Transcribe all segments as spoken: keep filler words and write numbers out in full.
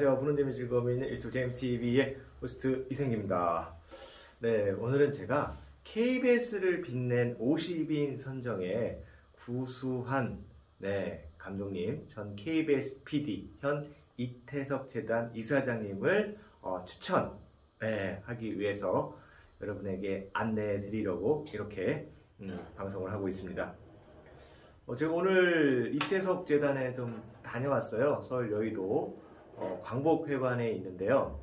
안녕하세요. 보는 재미 즐거움이 있는 유튜브 제임티비의 호스트 이승기입니다. 네, 오늘은 제가 케이비에스를 빛낸 오십 인 선정에 구수한 네, 감독님, 전 케이비에스 피디, 현 이태석 재단 이사장님을 어, 추천 네, 하기 위해서 여러분에게 안내해 드리려고 이렇게 음, 방송을 하고 있습니다. 어, 제가 오늘 이태석 재단에 좀 다녀왔어요. 서울 여의도 어, 광복회관에 있는데요.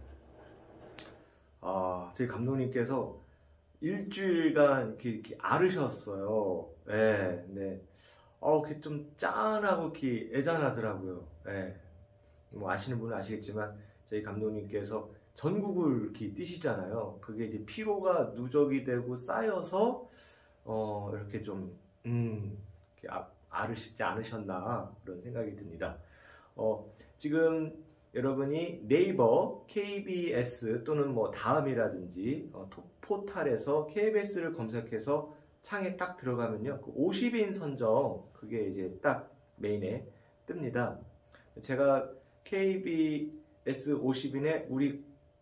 아, 저희 감독님께서 일주일간 이렇게, 이렇게 앓으셨어요. 네, 네. 어, 이렇게 좀 짠하고 이렇게 애잔하더라고요. 네. 뭐 아시는 분은 아시겠지만 저희 감독님께서 전국을 이렇게 뛰시잖아요. 그게 이제 피로가 누적이 되고 쌓여서 어, 이렇게 좀 음, 이렇게 아, 앓으시지 않으셨나 그런 생각이 듭니다. 어, 지금 여러분이 네이버 케이비에스 또는 뭐 다음이라든지 어, 포탈에서 케이비에스를 검색해서 창에 딱 들어가면요, 그 오십 인 선정 그게 이제 딱 메인에 뜹니다. 제가 케이비에스 오십 인에 우리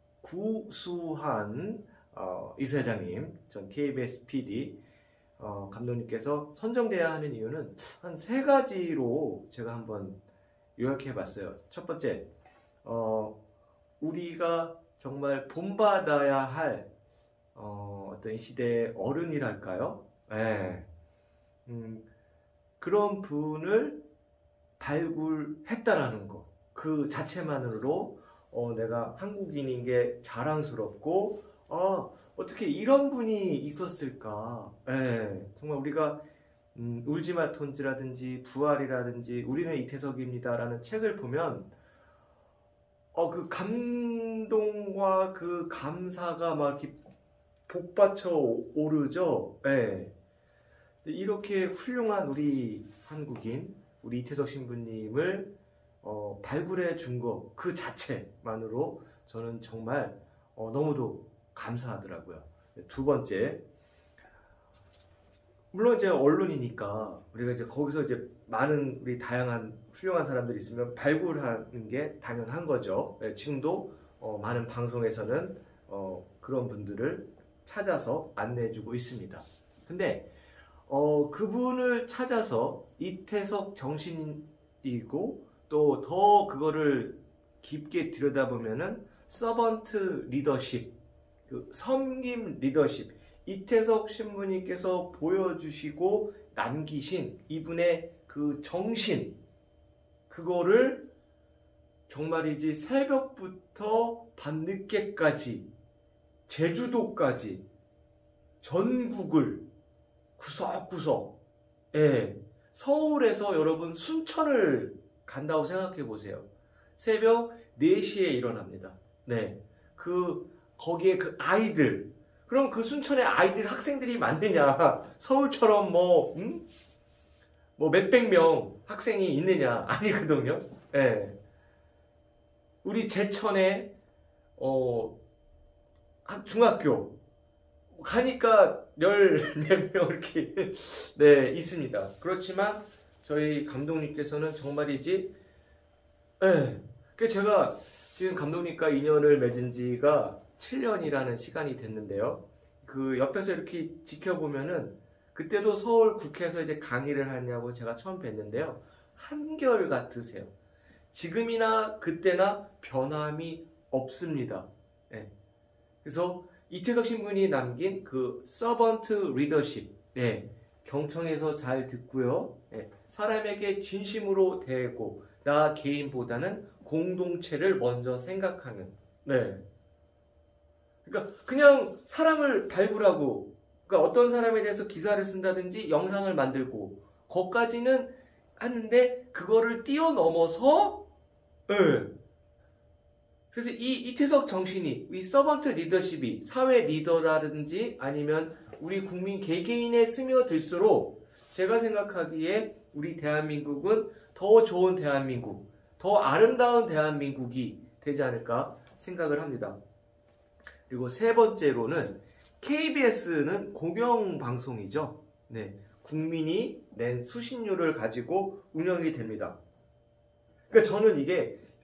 구수한 어, 이사장님, 전 케이비에스 피디 어, 감독님께서 선정돼야 하는 이유는 한 세 가지로 제가 한번 요약해 봤어요. 첫 번째, 어, 우리가 정말 본받아야 할 어, 어떤 시대의 어른이랄까요? 네. 음, 그런 분을 발굴했다라는 거, 그 자체만으로 어, 내가 한국인인 게 자랑스럽고, 아, 어떻게 이런 분이 있었을까? 네. 정말 우리가 음, 울지마 톤즈라든지 부활이라든지 우리는 이태석입니다 라는 책을 보면 어, 그 감동과 그 감사가 막 이렇게 복받쳐 오르죠. 네. 이렇게 훌륭한 우리 한국인, 우리 이태석 신부님을 어, 발굴해 준 거 그 자체만으로 저는 정말 어, 너무도 감사하더라고요. 두 번째, 물론 이제 언론이니까 우리가 이제 거기서 이제 많은 우리 다양한 훌륭한 사람들이 있으면 발굴하는 게 당연한 거죠. 네, 지금도 어, 많은 방송에서는 어, 그런 분들을 찾아서 안내해주고 있습니다. 근데 어, 그분을 찾아서 이태석 정신이고 또 더 그거를 깊게 들여다보면은 서번트 리더십, 그 섬김 리더십, 이태석 신부님께서 보여주시고 남기신 이분의 그 정신, 그거를 정말이지 새벽부터 밤늦게까지 제주도까지 전국을 구석구석, 예, 서울에서 여러분 순천을 간다고 생각해 보세요. 새벽 네 시에 일어납니다. 네, 그 거기에 그 아이들, 그럼 그 순천에 아이들 학생들이 많느냐? 서울처럼 뭐, 음? 뭐 몇백 명 학생이 있느냐? 아니거든요. 예. 네. 우리 제천에 어 중학교 가니까 열 몇 명 이렇게 네 있습니다. 그렇지만 저희 감독님께서는 정말이지, 예. 네. 그 제가 지금 감독님과 인연을 맺은 지가 칠 년이라는 시간이 됐는데요. 그 옆에서 이렇게 지켜보면은 그때도 서울 국회에서 이제 강의를 하냐고 제가 처음 뵀는데요. 한결 같으세요. 지금이나 그때나 변함이 없습니다. 네. 그래서 이태석 신부님이 남긴 그 서번트 리더십, 네. 경청해서 잘 듣고요. 네. 사람에게 진심으로 대하고 나 개인보다는 공동체를 먼저 생각하는, 네. 그러니까 그냥 사람을 발굴하고, 그러니까 어떤 사람에 대해서 기사를 쓴다든지 영상을 만들고 거기까지는 하는데 그거를 뛰어넘어서, 네. 그래서 이 이태석 정신이, 이 서번트 리더십이 사회 리더라든지 아니면 우리 국민 개개인에 스며들수록 제가 생각하기에 우리 대한민국은 더 좋은 대한민국, 더 아름다운 대한민국이 되지 않을까 생각을 합니다. 그리고 세 번째로는 케이비에스는 공영방송이죠. 네, 국민이 낸 수신료를 가지고 운영이 됩니다. 그러니까 저는 이게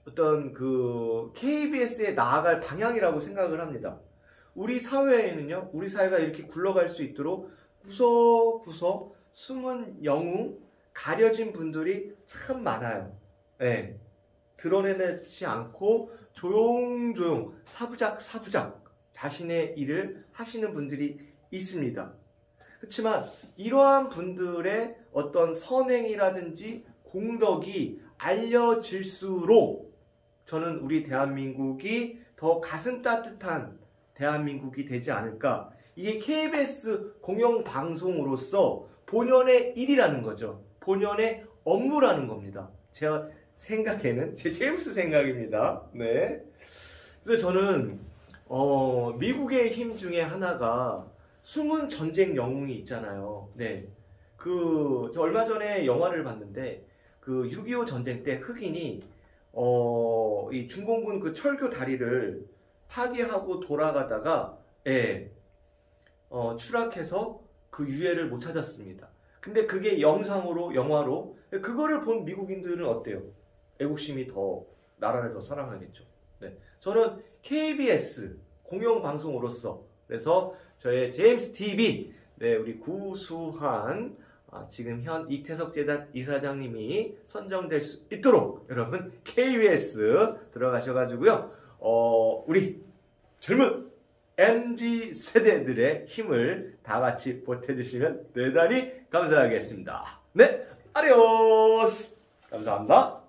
어떤 그 케이비에스에 나아갈 방향이라고 생각을 합니다. 우리 사회에는요, 우리 사회가 이렇게 굴러갈 수 있도록 구석구석 숨은 영웅, 가려진 분들이 참 많아요. 네. 드러내지 않고 조용조용 사부작 사부작 자신의 일을 하시는 분들이 있습니다. 그렇지만 이러한 분들의 어떤 선행이라든지 공덕이 알려질수록 저는 우리 대한민국이 더 가슴 따뜻한 대한민국이 되지 않을까. 이게 케이비에스 공영방송으로서 본연의 일이라는 거죠. 본연의 업무라는 겁니다. 제가 생각에는 제 제임스 생각입니다. 네. 그래서 저는 어, 미국의 힘 중에 하나가 숨은 전쟁 영웅이 있잖아요. 네. 그, 저 얼마 전에 영화를 봤는데, 그 육이오 전쟁 때 흑인이, 어, 이 중공군 그 철교 다리를 파괴하고 돌아가다가, 예, 어, 추락해서 그 유해를 못 찾았습니다. 근데 그게 영상으로, 영화로, 그거를 본 미국인들은 어때요? 애국심이 더, 나라를 더 사랑하겠죠. 네. 저는 케이비에스 공영방송으로서, 그래서 저의 제임스 티비, 네, 우리 구수한, 아, 지금 현 이태석 재단 이사장님이 선정될 수 있도록 여러분 케이비에스 들어가셔가지고요, 어, 우리 젊은 엠지 세대들의 힘을 다 같이 보태주시면 대단히 감사하겠습니다. 네, 아디오스! 감사합니다.